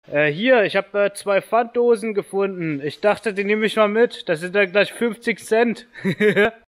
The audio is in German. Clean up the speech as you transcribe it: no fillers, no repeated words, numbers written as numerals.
Hier, ich habe 2 Pfanddosen gefunden. Ich dachte, die nehme ich mal mit. Das sind dann gleich 50 Cent.